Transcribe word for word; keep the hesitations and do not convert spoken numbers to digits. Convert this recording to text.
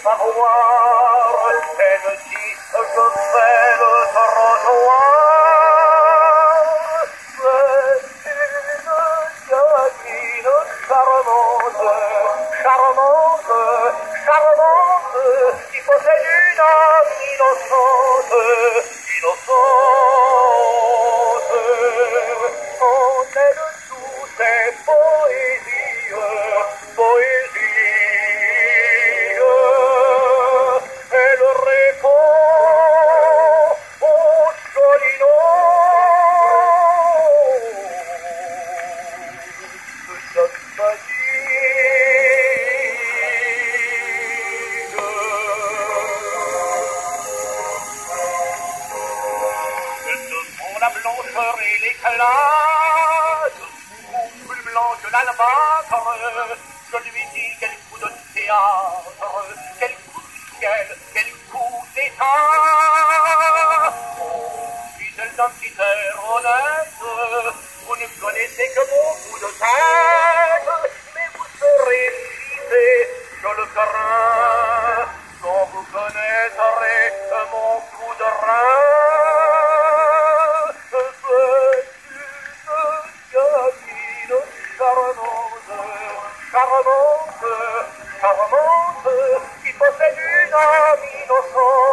savoir. Elle dit que je fais le trottoir. C'est une gamine charmante, charmante, charmante, qui possède une âme innocente, innocente. En elle tout est poésie, poésie. Elle répond au solino de sa fatigue. Elles font la blancheur et l'éclat de son plus blanc que l'albâtre. Je lui dis quel coup de théâtre, quel coup de ciel, quel coup d'état. Oh, dit-elle d'un petit air honnête, vous ne connaissez que mon coup de tête, mais vous serez visité, je le crains, quand vous connaîtrez mon coup de rein. Charmante, charmante, qui possède une âme innocente.